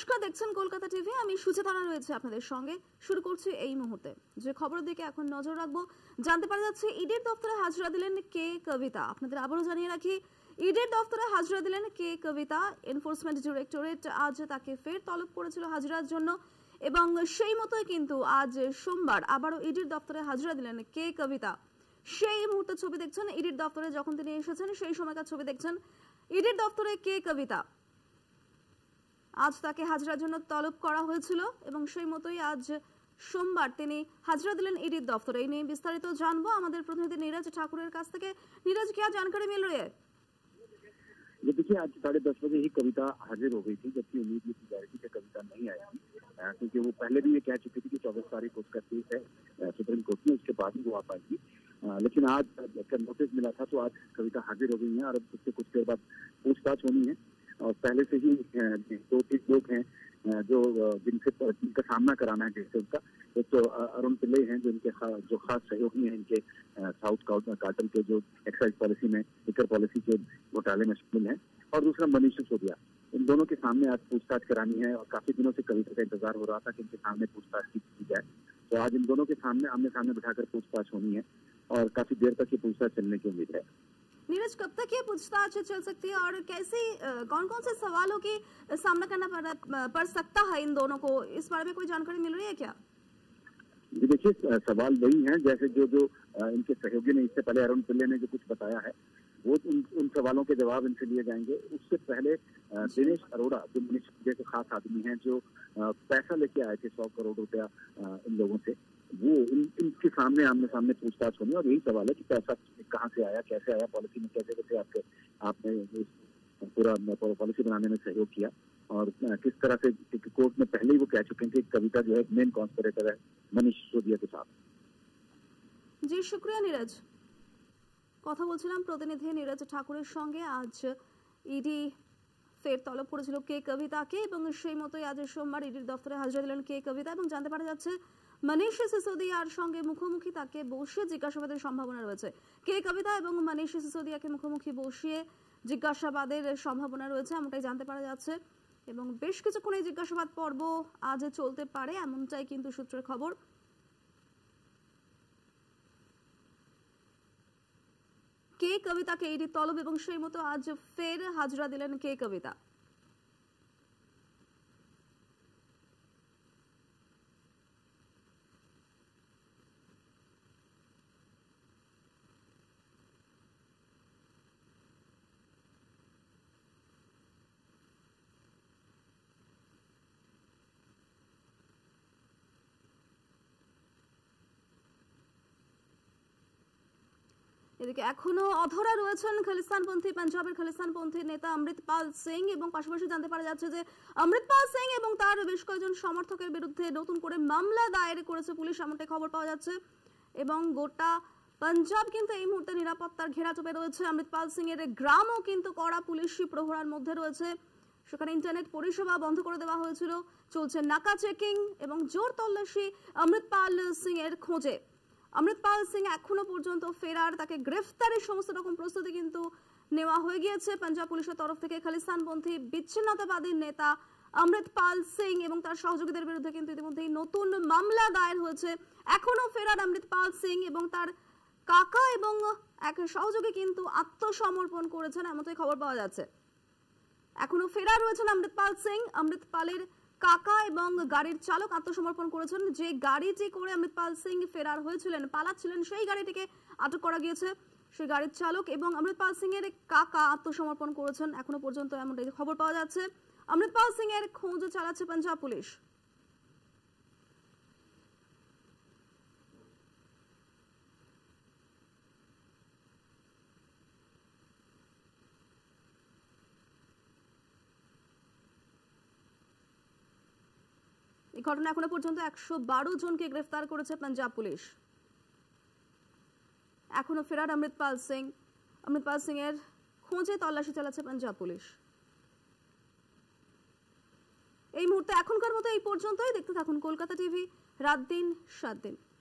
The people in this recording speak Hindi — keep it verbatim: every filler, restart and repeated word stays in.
নমস্কার, দেখছেন কলকাতা টিভি। আমি সুচেতনা রয়েছে আপনাদের সঙ্গে। শুরু করছি এই মুহূর্তে যে খবরের দিকে এখন নজর রাখবো। জানতে পারা যাচ্ছে ইডির দপ্তরে হাজিরা দিলেন কে কবিতা। আপনাদের আবারও জানিয়ে রাখি, ইডির দপ্তরে হাজিরা দিলেন কে কবিতা। এনফোর্সমেন্ট ডিরেক্টরেট আজ তাকে ফের তলব করেছিল হাজিরার জন্য এবং সেই মতোই কিন্তু আজ সোমবার আবারও ইডির দপ্তরে হাজিরা দিলেন কে কবিতা। সেই মুহূর্তে ছবি দেখছেন ইডির দপ্তরে যখন তিনি এসেছেন, সেই সময়কার ছবি দেখছেন ইডির দপ্তরে কে কবিতা। আজ তাকে হাজিরার জন্য তলব করা হয়েছিল এবং সেই মতোই আজ সোমবার তিনি হাজিরা দিলেন ইডির দफ्तर। এই নিয়ে বিস্তারিত জানবো আমাদের প্রতিনিধি नीरज ठाकुर काछ থেকে। नीरज, क्या जानकारी मिल रही है? देखिए, आज साढ़े दस बजे ही कविता हाजिर हो गई थी, जबकि उम्मीद ये की जा रही थी कि कविता नहीं आएगी, क्योंकि वो पहले भी ये कह चुकी थी कि चौबीस तारीख को उसका केस है सुप्रीम कोर्ट में, उसके बाद ही वो आ पाएगी। लेकिन आज जब नोटिस मिला था तो आज कविता हाजिर हो गई है और अब उससे कुछ देर बाद पूछताछ होनी है। और पहले से ही दो तीन लोग हैं जो जिनसे जिनका सामना कराना है जैसे उनका। एक तो अरुण पिल्ले हैं जो इनके जो खास सहयोगी हैं इनके साउथ कार्टल के जो एक्साइज पॉलिसी में लिकर पॉलिसी के घोटाले में शामिल हैं, और दूसरा मनीष सिसोदिया। इन दोनों के सामने आज पूछताछ करानी है और काफी दिनों से कविता का इंतजार हो रहा था कि इनके सामने पूछताछ की जाए। तो आज इन दोनों के सामने आमने सामने बिठाकर पूछताछ होनी है और काफी देर तक ये पूछताछ चलने की उम्मीद है। नीरज, कब तक ये पूछताछ चल सकती है और कैसे कौन कौन से सवालों की सामना करना पड़, पड़ सकता है इन दोनों को? इस बारे में कोई जानकारी मिल रही है क्या? जी देखिए, सवाल वही हैं जैसे जो जो इनके सहयोगी ने इससे पहले अरुण पिल्ले ने जो कुछ बताया है वो उन उन सवालों के जवाब इनसे लिए जाएंगे। उससे पहले दिनेश अरोड़ा जो मनीष सिसोदिया के खास आदमी हैं, जो पैसा लेके आए थे सौ करोड़ रुपया इन लोगों से, वो इन इनके सामने आमने सामने पूछताछ होनी। और यही सवाल है कि पैसा कहाँ से आया, कैसे आया, पॉलिसी में कैसे कैसे आपके आपने पूरा पॉलिसी बनाने में सहयोग किया, और किस तरह से कोर्ट में पहले ही वो कह चुके हैं कि कविता जो है मेन कॉन्स्पिरेटर है मनीष सिसोदिया के साथ। जी शुक्रिया नीरज। কথা বলছিলাম প্রতিনিধি नीरज ঠাকুরের সঙ্গে। আজ ইডি ফের তলব করেছিল কে কবিতাকে এবং সেই মতোই আজ সোমবার ইডির দপ্তরে হাজিরা দিলেন কে কবিতা এবং জানতে পারা যাচ্ছে मनीष सिसोदियार संगे मुखोमुखी ताके बसिए जिज्ञासाबादेर सम्भावना रयेछे। के कविता एवं मनीष सिसोदियाके मुखोमुखी बसिए जिज्ञासाबादेर सम्भावना रयेछे एमनटाई जानते पारा जाच्छे এবং বেশ কিছুক্ষণ এই জিজ্ঞাসাবাদ পর্ব আজ চলতে পারে এমনটাই কিন্তু সূত্রের খবর। কে কবিতাকে ইডি তলব এবং সেই মতো আজ ফের হাজিরা দিলেন কে কবিতা। এদিকে এখনো অধরা রয়েছেন খালিস্তানপন্থী পাঞ্জাবের খালিস্তানপন্থী নেতা অমৃতপাল সিং এবং পাশাপাশি জানতে পারা যাচ্ছে যে অমৃতপাল সিং এবং তার বেশ কয়েকজন সমর্থকের বিরুদ্ধে নতুন করে মামলা দায়ের করেছে পুলিশ, এমনটাই খবর পাওয়া যাচ্ছে। এবং গোটা পাঞ্জাব কিন্তু এই মুহূর্তে নিরাপত্তার ঘেরাটোপে রয়েছে। অমৃতপাল সিং এর গ্রামও কিন্তু কড়া পুলিশি প্রহরার মধ্যে রয়েছে। সেখানে ইন্টারনেট পরিষেবা বন্ধ করে দেওয়া হয়েছিল, চলছে নাকা চেকিং এবং জোর তল্লাশি অমৃতপাল সিং এর খোঁজে। অমৃতপাল সিং এখনো পর্যন্ত ফেরার, তাকে গ্রেফতারের সমস্ত রকম প্রস্তুতি কিন্তু নেওয়া হয়ে গিয়েছে পাঞ্জাব পুলিশের তরফ থেকে। খালিস্তানপন্থী বিচ্ছিন্নতাবাদী নেতা অমৃতপাল সিং এবং তার সহযোগীদের বিরুদ্ধে কিন্তু ইতিমধ্যেই নতুন মামলা দায়ের হয়েছে। এখনো ফেরার অমৃতপাল সিং এবং তার কাকা এবং এক সহযোগী কিন্তু আত্মসমর্পণ করেছেন এমনটাই খবর পাওয়া যাচ্ছে। এখনো ফেরার রয়েছেন অমৃতপাল সিং। অমৃতপালের কাকা এবং গাড়ির চালক আত্মসমর্পণ করেছেন। যে গাড়িটি করে অমৃতপাল সিং ফেরার হয়েছিলেন, পালাচ্ছিলেন, সেই গাড়িটিকে আটক করা গিয়েছে। সেই গাড়ির চালক এবং অমৃতপাল সিং এর কাকা আত্মসমর্পণ করেছেন এখনো পর্যন্ত এমনটাই খবর পাওয়া যাচ্ছে। অমৃতপাল সিং এর খোঁজ চালাচ্ছে পাঞ্জাব পুলিশ। এই ঘটনা এখনো পর্যন্ত একশো বারো জনকে গ্রেফতার করেছে পাঞ্জাব পুলিশ। এখনো ফেরার অমৃতপাল সিং, অমৃতপাল সিং এর খোঁজে তল্লাশি চালাচ্ছে পাঞ্জাব পুলিশ। এই মুহূর্তে এখনকার মতো এই পর্যন্তই। দেখতে থাকুন কলকাতা টিভি, রাত দিন সাত দিন।